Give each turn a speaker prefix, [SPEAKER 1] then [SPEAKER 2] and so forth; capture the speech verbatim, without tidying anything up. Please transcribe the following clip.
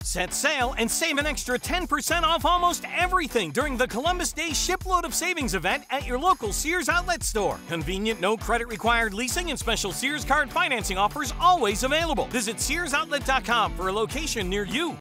[SPEAKER 1] Set sail and save an extra ten percent off almost everything during the Columbus Day Shipload of Savings event at your local Sears outlet store. Convenient, no credit required leasing and special Sears card financing offers always available. Visit Sears Outlet dot com for a location near you.